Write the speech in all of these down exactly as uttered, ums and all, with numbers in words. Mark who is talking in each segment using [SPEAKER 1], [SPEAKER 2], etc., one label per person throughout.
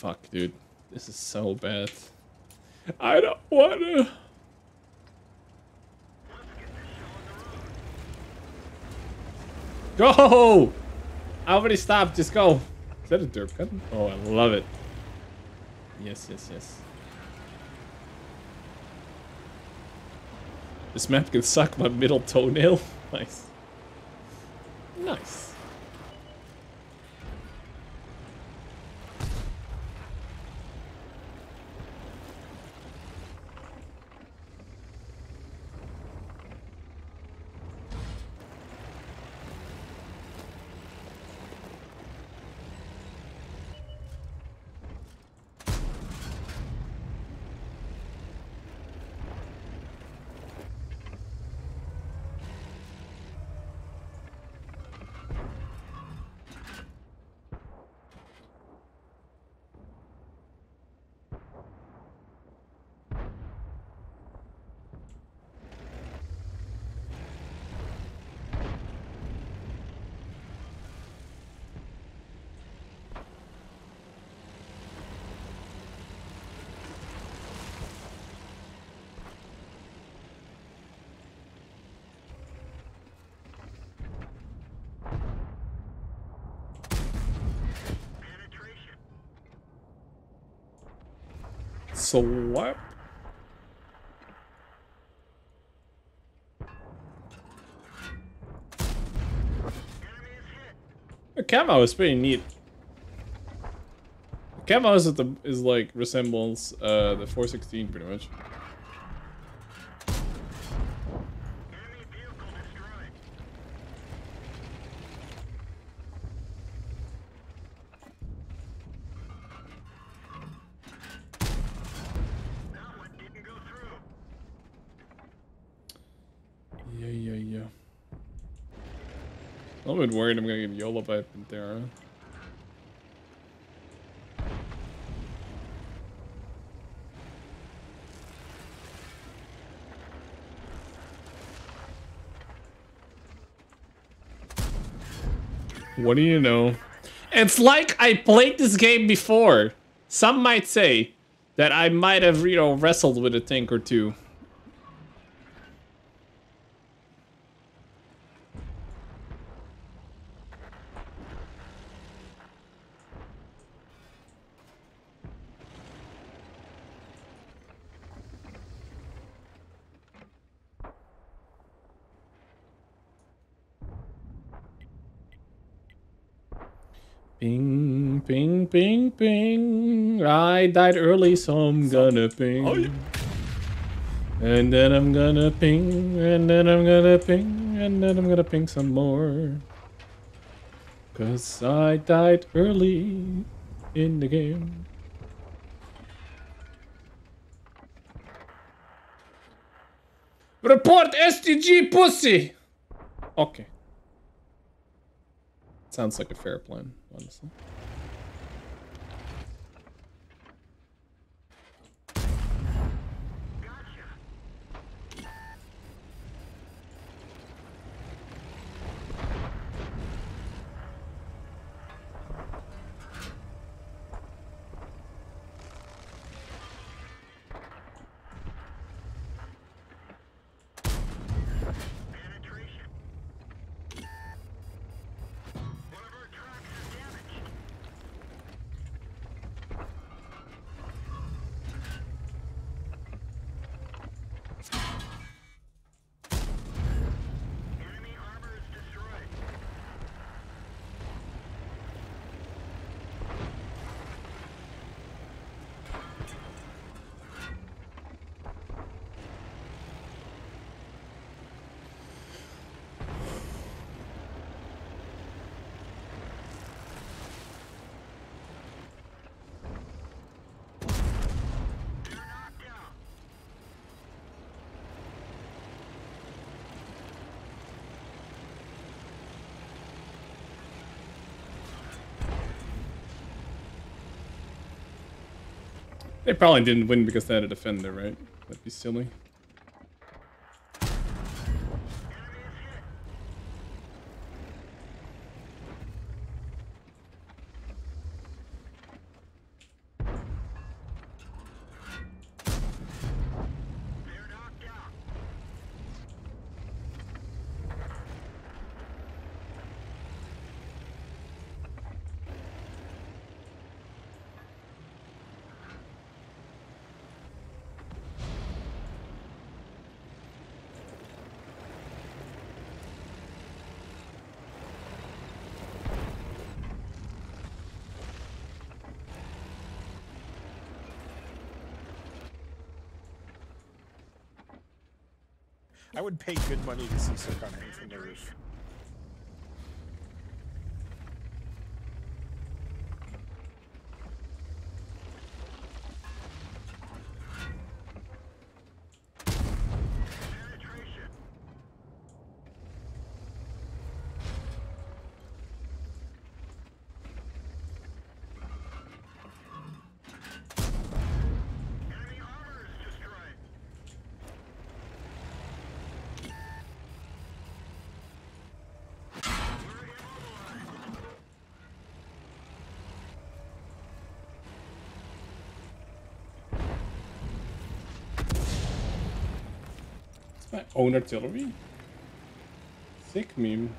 [SPEAKER 1] fuck, dude. This is so bad. I don't wanna. Go! I already stopped. Just go. Is that a derp gun? Oh, I love it. Yes, yes, yes. This map can suck my middle toenail. Nice. Nice. So what? The camo is pretty neat. The camo is, the, is like resembles uh, the four sixteen pretty much. Yeah, yeah, yeah. I'm a bit worried I'm gonna get YOLO by Pantera. What do you know? It's like I played this game before. Some might say that I might have, you know, wrestled with a tank or two. Ping, ping, ping, ping. I died early, so I'm gonna ping.
[SPEAKER 2] Oh, yeah.
[SPEAKER 1] And then I'm gonna ping, and then I'm gonna ping, and then I'm gonna ping some more. Cause I died early in the game. Report S T G pussy! Okay. Sounds like a fair plan, honestly. They probably didn't win because they had a defender, right? That'd be silly.
[SPEAKER 2] I would pay good money to see Sarkhan hang from the roof.
[SPEAKER 1] My own artillery? Sick meme.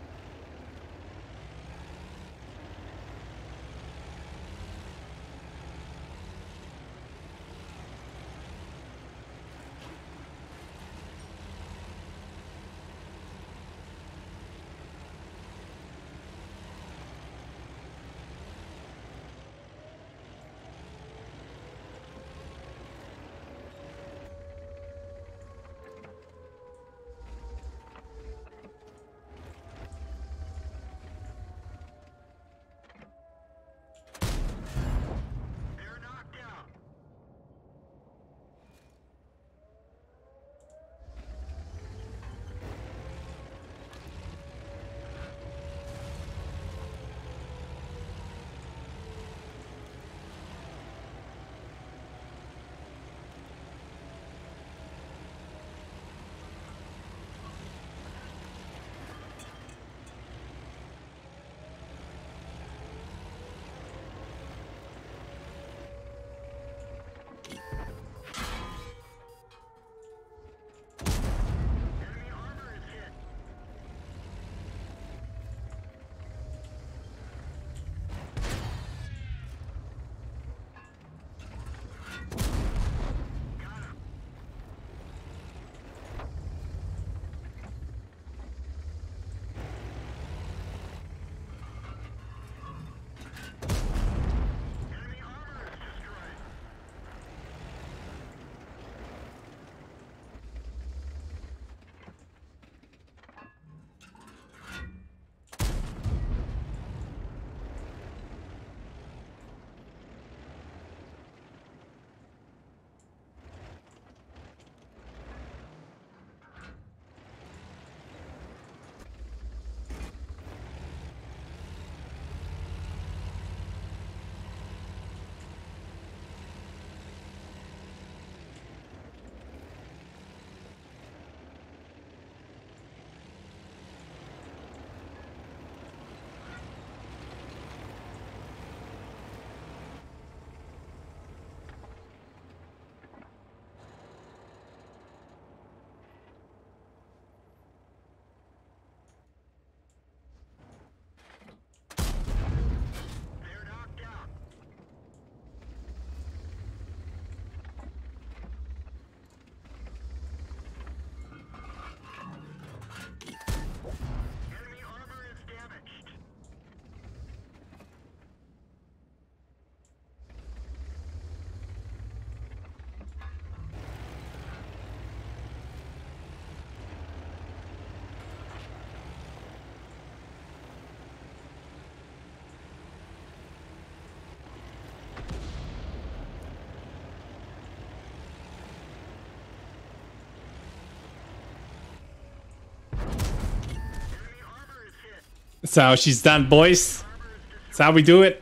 [SPEAKER 1] That's how she's done, boys. That's how we do it.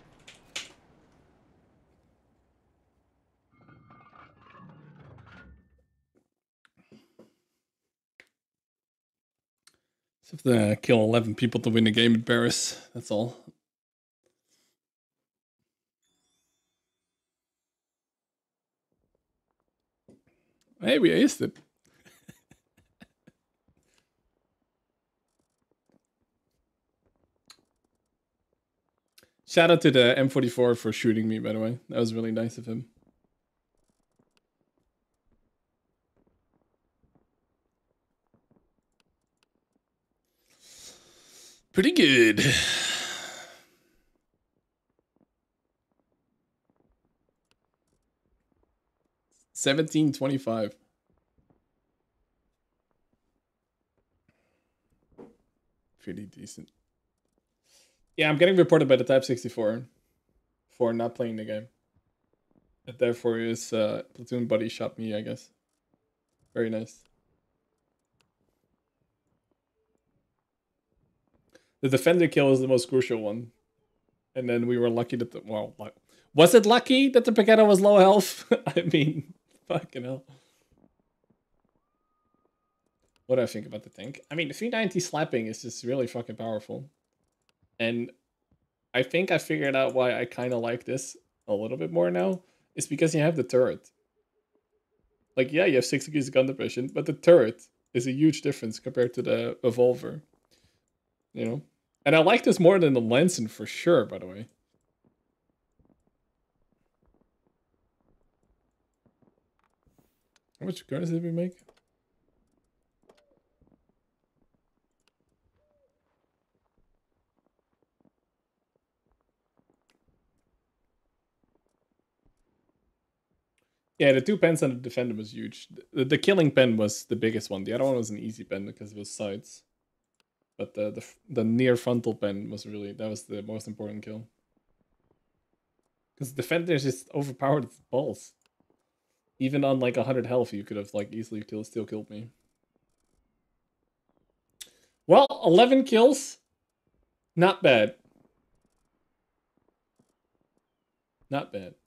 [SPEAKER 1] Just have to kill eleven people to win the game at Barris. That's all. Hey, we aced it. Shout out to the M forty-four for shooting me, by the way. That was really nice of him. Pretty good. seventeen twenty-five. pretty decent. Yeah, I'm getting reported by the Type sixty-four for not playing the game. And therefore his uh, platoon buddy shot me, I guess. Very nice. The defender kill is the most crucial one. And then we were lucky that the... Well, like, was it lucky that the Pichetto was low health? I mean, fucking hell. What do I think about the tank? I mean, the three ninety slapping is just really fucking powerful. And I think I figured out why I kind of like this a little bit more now. It's because you have the turret. Like, yeah, you have six degrees of gun depression, but the turret is a huge difference compared to the Evolver. You know? And I like this more than the Lanson for sure, by the way. How much currency did we make? Yeah, the two pens on the defender was huge. The, the killing pen was the biggest one. The other one was an easy pen because it was sides. But the, the the near frontal pen was really, that was the most important kill. Because defenders just overpowered with balls. Even on like one hundred health, you could have like easily kill, still killed me. Well, eleven kills. Not bad. Not bad.